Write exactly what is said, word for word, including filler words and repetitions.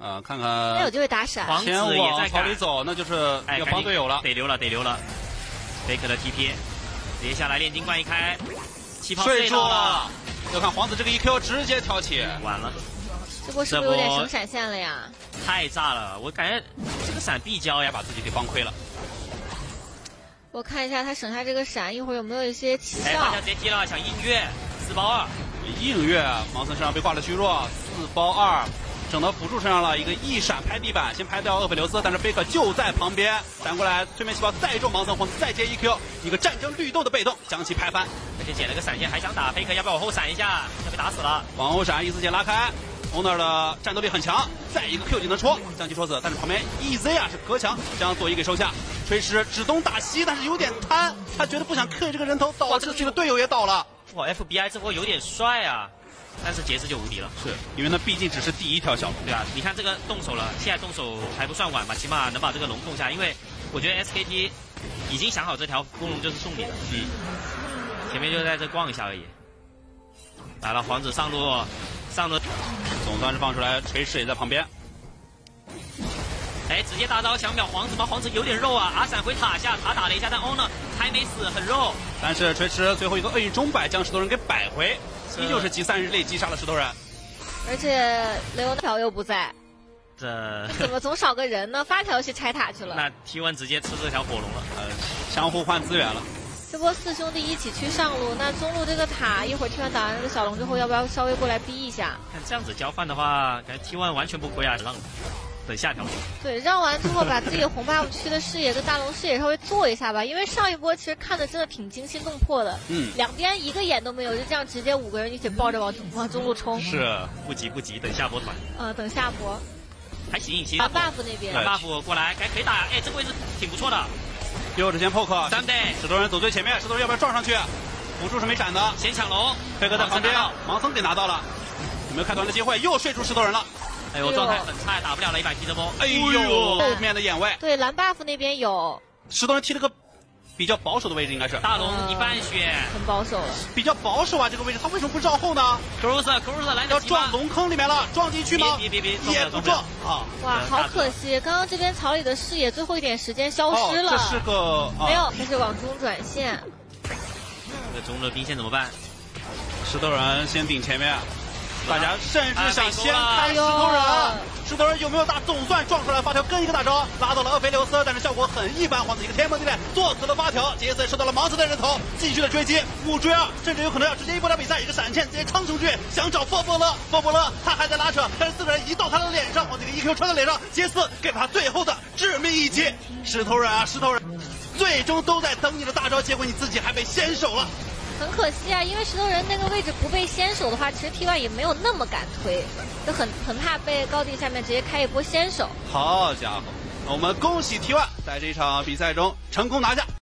呃，看看那有机会打闪， 皇子先往也在赶草里走，那就是哎， 要帮队友了， 得溜了，得溜了。Faker 的 T P， 接下来炼金冠一开，气泡睡住到了。要看皇子这个 E Q 直接挑起， 完了， 这波是不是有点省闪现了呀？ 太炸了，我感觉这个闪必交呀， 把自己给帮亏了。 我看一下他省下这个闪，一会儿有没有一些奇哎， 效？ 大家直接踢了，想应月四包二， 应月盲僧身上被挂了虚弱，四包二。整到辅助身上了，一个一闪拍地板，先拍掉厄斐琉斯，但是贝克就在旁边闪过来，催眠细胞再中盲僧，皇子再接 E Q， 一个战争绿豆的被动将其拍翻， 而且捡了个闪现还想打，贝克要不要往后闪一下？要被打死了， 往后闪，一字剑拉开 ，Owner 的战斗力很强，再一个 Q 就能戳，将其戳死，但是旁边 E Z 啊是隔墙，将左一给收下，锤石指东打西，但是有点贪，他觉得不想 K 这个人头，导致自己的队友也倒了。 哇 ，F B I 这波有点帅啊。但是杰斯就无敌了， 是因为那毕竟只是第一条小路， 对啊，你看这个动手了，现在动手还不算晚吧，起码能把这个龙控下，因为我觉得 S K T 已经想好这条公龙就是送你的， 嗯， 前面就在这逛一下而已。来了，皇子上路，上路， 总算是放出来，锤石也在旁边。 哎，直接大招强秒皇子吗？皇子有点肉啊，阿闪回塔下，塔打了一下，但欧呢还没死，很肉。 但是锤石最后一个恶意中摆将石头人给摆回。依旧是集三日内击杀了石头人， 而且雷欧条又不在， 这怎么总少个人呢？发条去拆塔去了。 那 T 一 直接吃这条火龙了， 呃，相互换资源了。 这波四兄弟一起去上路，那中路这个塔一会儿 T 一 打完这个小龙之后，要不要稍微过来逼一下？ 看这样子交换的话，感觉 T 一 完全不亏啊，让等下条路。 对，让完之后把自己的红 buff 区的视野跟大龙视野稍微做一下吧，因为上一波其实看的真的挺惊心动魄的， 嗯， 两边一个眼都没有，就这样直接五个人一起抱着往往中路冲。 是，不急不急，等下波团。 呃，等下波。 还行，行。 蓝 buff 那边。 蓝 buff 过来，还可以打，哎，这个位置挺不错的。 右指前 poke， 三倍， 石头人走最前面，石头人要不要撞上去？辅助是没闪的， 先抢龙， 贝克在旁边，盲僧给拿到了，有没有开团的机会？又睡出石头人了。 哎呦，状态很差，打不了了，一百 T 这波。 哎呦，后面的眼位。 对，蓝 buff 那边有。 石头人踢了个比较保守的位置，应该是大龙一半血， 很保守了。 比较保守啊，这个位置他为什么不绕后呢 ？Cruz Cruz 来要撞龙坑里面了，撞进去吗？ 别别别， 也不撞啊！ 哇，好可惜，刚刚这边草里的视野最后一点时间消失了。 这是个没有，这是往中转线。 这中路兵线怎么办？ 石头人先顶前面。大家甚至想先开石头人，石头人有没有打？总算撞出来发条跟一个大招，拉到了厄斐琉斯，但是效果很一般。皇子一个天崩地裂，做死了发条，杰森收到了盲僧的人头，继续的追击，五追二，甚至有可能要直接一波聊比赛，一个闪现直接冲出去，想找波波勒，波波勒他还在拉扯，但是四个人一到他的脸上，皇子一个 E Q 穿到脸上，杰斯给他最后的致命一击。石头人啊，石头人，最终都在等你的大招，结果你自己还被先手了。 很可惜啊，因为石头人那个位置不被先手的话，其实 T 一 也没有那么敢推，就很很怕被高地下面直接开一波先手。 好家伙，我们恭喜 T 一 在这场比赛中成功拿下。